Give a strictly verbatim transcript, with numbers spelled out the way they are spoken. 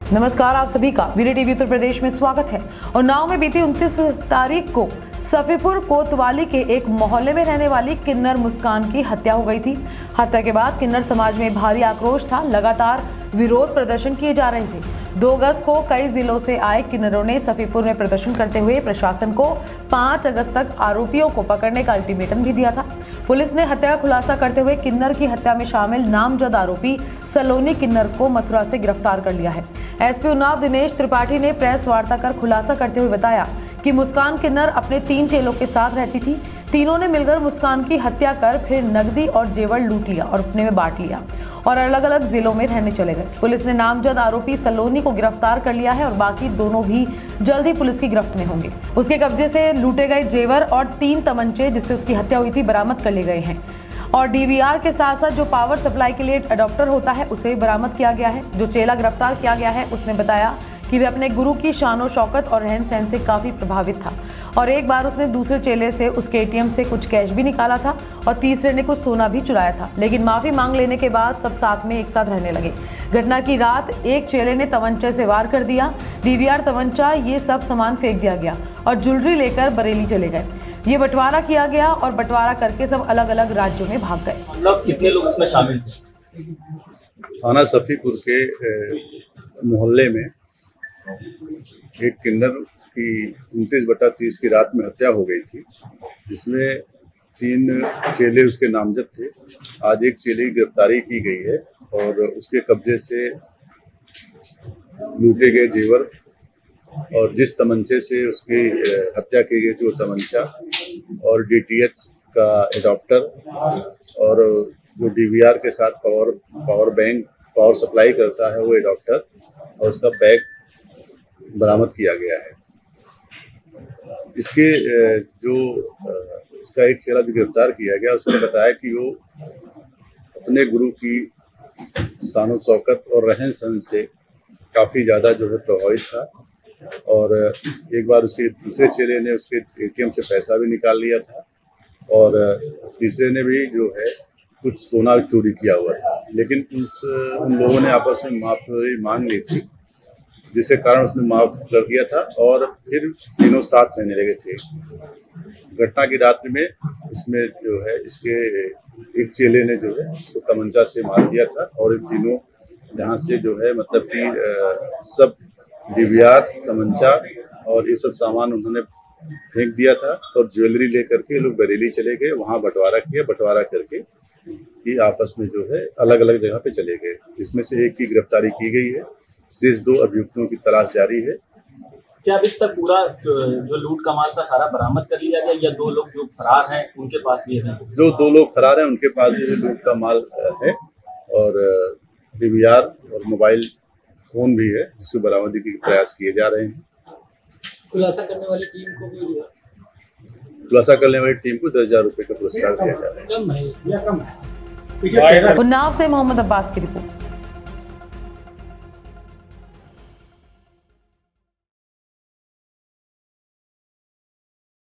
नमस्कार, आप सभी का वीरे टीवी उत्तर प्रदेश में स्वागत है। उन्नाव में बीती उनतीस तारीख को सफीपुर कोतवाली के एक मोहल्ले में रहने वाली किन्नर मुस्कान की हत्या हो गई थी। हत्या के बाद किन्नर समाज में भारी आक्रोश था। लगातार विरोध प्रदर्शन किए जा रहे थे। दो अगस्त को कई जिलों से आए किन्नरों ने सफीपुर में प्रदर्शन करते हुए प्रशासन को पाँच अगस्त तक आरोपियों को पकड़ने का अल्टीमेटम भी दिया था। पुलिस ने हत्या का खुलासा करते हुए किन्नर की हत्या में शामिल नामजद आरोपी सलोनी किन्नर को मथुरा से गिरफ्तार कर लिया है। एसपी उन्नाव दिनेश त्रिपाठी ने प्रेस वार्ता कर खुलासा करते हुए बताया कि मुस्कान किन्नर अपने तीन चेलों के साथ रहती थी। तीनों ने मिलकर मुस्कान की हत्या कर फिर नकदी और जेवर लूट लिया और अपने में बांट लिया और अलग अलग जिलों में रहने चले गए। पुलिस ने नामजद आरोपी सलोनी को गिरफ्तार कर लिया है और बाकी दोनों भी जल्द ही पुलिस की गिरफ्त में होंगे। उसके कब्जे से लूटे गए जेवर और तीन तमंचे जिससे उसकी हत्या हुई थी बरामद कर लिए गए हैं और डीवीआर के साथ साथ जो पावर सप्लाई के लिए अडॉप्टर होता है उसे भी बरामद किया गया है। जो चेला गिरफ्तार किया गया है उसने बताया कि वह अपने गुरु की शानो शौकत और रहन सहन से काफी प्रभावित था और एक बार उसने दूसरे चेले से उसके एटीएम से कुछ कैश भी निकाला था और तीसरे ने कुछ सोना भी चुराया था, लेकिन माफी मांग लेने के बाद सब साथ में एक साथ रहने लगे। घटना की रात एक चेले ने तमंचे से वार कर दिया, डीवीआर, तमंचा, ये सब सामान फेंक दिया गया और ज्वेलरी लेकर बरेली चले गए। ये बंटवारा किया गया और बंटवारा करके सब अलग अलग राज्यों में भाग गए। मतलब कितने लोग इसमें शामिल थे? थाना सफीपुर के मोहल्ले में एक किन्नर की उनतीस बटा तीस की रात में हत्या हो गई थी, जिसमें तीन चेले उसके नामजद थे। आज एक चेले की गिरफ्तारी की गई है और उसके कब्जे से लूटे गए जेवर और जिस तमंचे से उसकी हत्या की गई थी वो तमंचा और डीटीएच का एडॉप्टर और जो डीवीआर के साथ power power bank power supply करता है वो एडॉप्टर और उसका बैग बरामद किया गया है। इसके जो इसका एक चेला भी गिरफ्तार किया गया, उसने बताया कि वो अपने गुरु की शानो शौकत और रहन सहन से काफ़ी ज़्यादा जो है प्रभावित था और एक बार उसके दूसरे चेले ने उसके एटीएम से पैसा भी निकाल लिया था और तीसरे ने भी जो है कुछ सोना चोरी किया हुआ था, लेकिन उस उन लोगों ने आपस में माफ़ी मांग ली थी, जिसके कारण उसने माफ कर दिया था और फिर तीनों साथ रहने लगे थे। घटना की रात्रि में इसमें जो है इसके एक चेले ने जो है इसको तमंचा से मार दिया था और इन तीनों यहाँ से जो है मतलब कि सब डीवीआर, तमंचा और ये सब सामान उन्होंने फेंक दिया था और ज्वेलरी लेकर के लोग बरेली चले गए। वहाँ बंटवारा किया, बंटवारा करके ये आपस में जो है अलग अलग जगह पे चले गए, जिसमें से एक की गिरफ्तारी की गई है। शेष दो अभियुक्तों की तलाश जारी है। क्या अभी तक पूरा जो लूट का माल था सारा बरामद कर लिया गया या दो लोग जो फरार हैं उनके पास ये है? जो दो लोग फरार हैं उनके पास जो लूट का माल है और डीवीआर और मोबाइल फोन भी है, जिसको बरामदी के प्रयास किए जा रहे हैं। खुलासा करने वाली टीम को भी खुलासा करने वाली टीम को दस हजार रुपए का पुरस्कार दिया जा रहा है। उन्नाव से मोहम्मद अब्बास की रिपोर्ट।